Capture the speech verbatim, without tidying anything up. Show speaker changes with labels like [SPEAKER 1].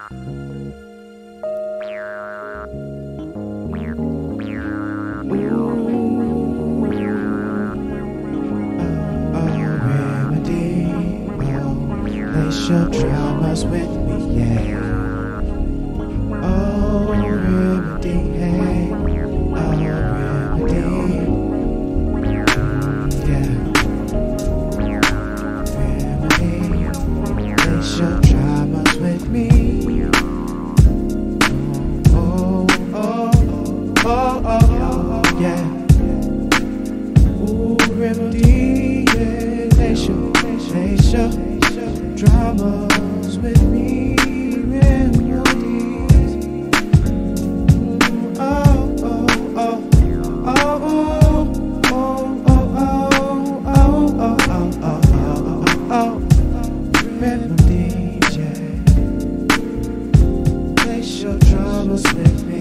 [SPEAKER 1] Your dramas with me, yeah. Oh, remedy, hey. Oh, remedy, yeah. Remedy, place your dramas with me. Oh, oh, oh, oh, oh, oh, yeah. Ooh, remedy, yeah. Place your, place your dramas with me, remedies. Oh, oh, oh, oh, oh, oh, oh, oh, oh, oh, oh, oh, remedies, yeah. Place your dramas with me.